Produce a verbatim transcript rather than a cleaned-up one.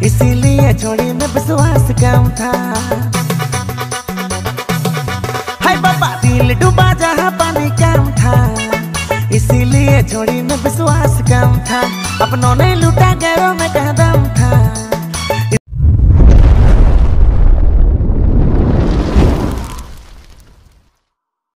इसीलिए छोड़ी में विश्वास कम था। हाय बाबा दिल डूबा जहाँ पानी कम था, इसीलिए छोड़ी में विश्वास कम था। अपनों ने लूटा गैरों में कदम था।